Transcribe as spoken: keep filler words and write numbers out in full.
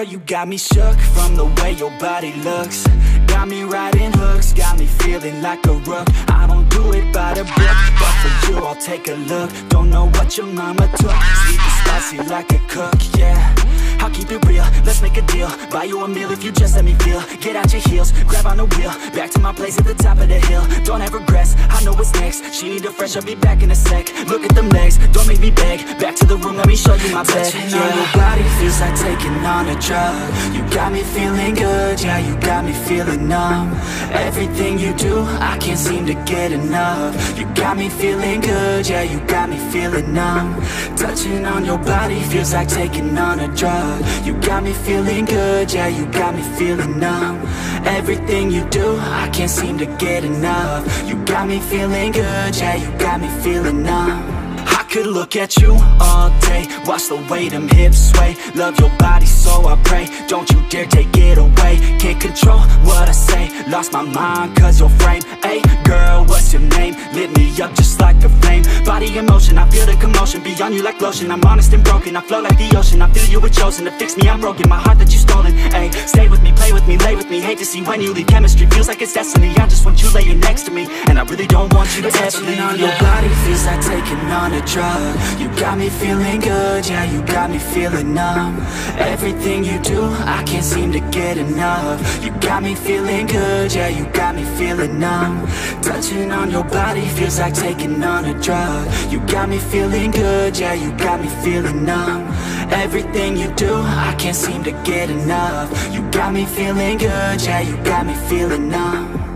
you got me shook from the way your body looks. Got me riding hooks, got me feeling like a rook. I don't do it by the book, but for you I'll take a look. Don't know what your mama took, sweet and spicy like a cook, yeah. I'll keep it real, let's make a deal. Buy you a meal if you just let me feel. Get out your heels, grab on the wheel. Back to my place at the top of the hill. Don't have regrets, I know what's next. She need a fresh, I'll be back in a sec. Look at them legs, don't make me beg. Back to the room, let me show you my bed. Touching yeah. on your body feels like taking on a drug. You got me feeling good, yeah, you got me feeling numb. Everything you do, I can't seem to get enough. You got me feeling good, yeah, you got me feeling numb. Touching on your body feels like taking on a drug. You got me feeling good, yeah, you got me feeling numb. Everything you do, I can't seem to get enough. You got me feeling good, yeah, you got me feeling numb. I could look at you all day, watch the way them hips sway. Love your body so I pray, don't you dare take it away. Can't control what I say, lost my mind cause your frame. Hey girl, what's your name? Lit me up just like a flame. Body in motion, I feel the commotion. Beyond you like lotion, I'm honest and broken. I flow like the ocean, I feel you were chosen to fix me, I'm broken. My heart that you stolen, hey. Stay with me, play with me, lay with me. Hate to see when you leave, chemistry feels like it's destiny. I just want you laying next to me, and I really don't want you to ever leave. On your body feels like taking on a drug. You got me feeling good, yeah, you got me feeling numb. Everything you do, I can't seem to get enough. You got me feeling good, yeah, you got me feeling numb. Touching on your body feels like taking on a drug. You got me feeling good, yeah, you got me feeling numb. Everything you do, I can't seem to get enough. You got me feeling good, yeah, you got me feeling numb.